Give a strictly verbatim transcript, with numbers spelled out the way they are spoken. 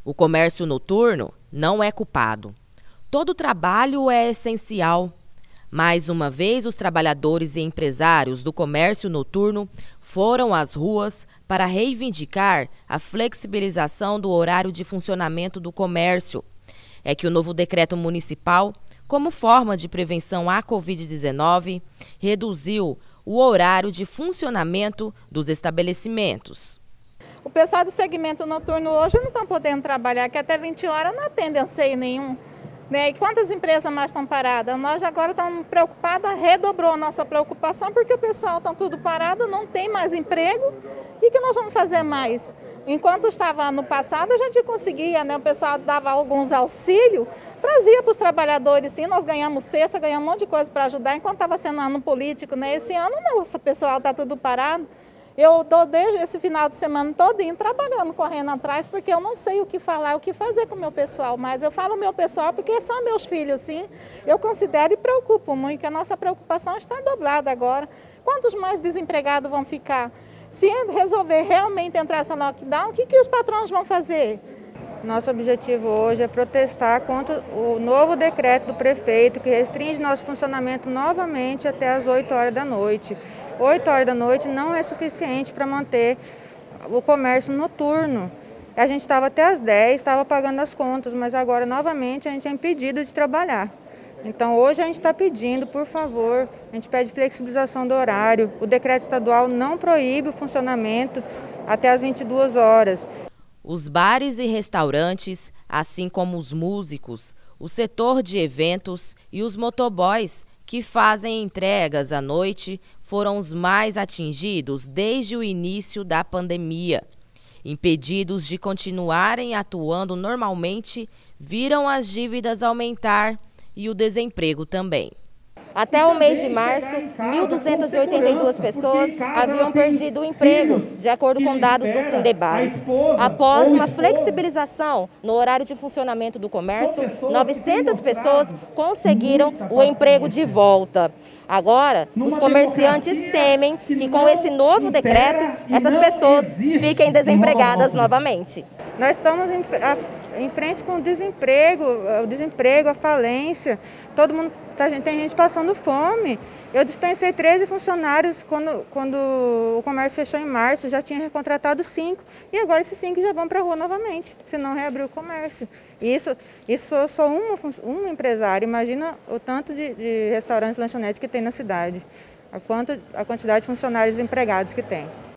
O comércio noturno não é culpado. Todo trabalho é essencial. Mais uma vez, os trabalhadores e empresários do comércio noturno foram às ruas para reivindicar a flexibilização do horário de funcionamento do comércio. É que o novo decreto municipal, como forma de prevenção à covid dezenove, reduziu o horário de funcionamento dos estabelecimentos. O pessoal do segmento noturno hoje não estão podendo trabalhar, que até vinte horas não atende anseio nenhum. Né? E quantas empresas mais estão paradas? Nós agora estamos preocupados, redobrou a nossa preocupação, porque o pessoal está tudo parado, não tem mais emprego. O que, que nós vamos fazer mais? Enquanto estava no passado, a gente conseguia, né? O pessoal dava alguns auxílios, trazia para os trabalhadores, sim, nós ganhamos cesta, ganhamos um monte de coisa para ajudar, enquanto estava sendo ano político, né? Esse ano não, esse pessoal está tudo parado. Eu estou desde esse final de semana todinho trabalhando, correndo atrás, porque eu não sei o que falar, o que fazer com o meu pessoal. Mas eu falo meu pessoal porque são meus filhos, sim. Eu considero e preocupo muito, que a nossa preocupação está dobrada agora. Quantos mais desempregados vão ficar? Se resolver realmente entrar essa lockdown, o que, que os patrões vão fazer? Nosso objetivo hoje é protestar contra o novo decreto do prefeito que restringe nosso funcionamento novamente até as oito horas da noite. oito horas da noite não é suficiente para manter o comércio noturno. A gente estava até as dez, estava pagando as contas, mas agora novamente a gente é impedido de trabalhar. Então hoje a gente está pedindo, por favor, a gente pede flexibilização do horário. O decreto estadual não proíbe o funcionamento até as vinte e duas horas. Os bares e restaurantes, assim como os músicos, o setor de eventos e os motoboys que fazem entregas à noite foram os mais atingidos desde o início da pandemia. Impedidos de continuarem atuando normalmente, viram as dívidas aumentar e o desemprego também. Até o mês de março, mil duzentas e oitenta e duas pessoas haviam perdido o emprego, de acordo com dados do Sindebares. Após uma flexibilização no horário de funcionamento do comércio, novecentas pessoas conseguiram o emprego de volta. Agora, os comerciantes temem que com esse novo decreto, essas pessoas fiquem desempregadas novamente. Nós estamos em, a, em frente com o desemprego, o desemprego, a falência, todo mundo, tá, tem gente passando fome. Eu dispensei treze funcionários quando, quando o comércio fechou em março, já tinha recontratado cinco, e agora esses cinco já vão para a rua novamente, se não reabrir o comércio. Isso, isso eu sou uma, um empresário, imagina o tanto de, de restaurantes e lanchonetes que tem na cidade, a, quanto, a quantidade de funcionários empregados que tem.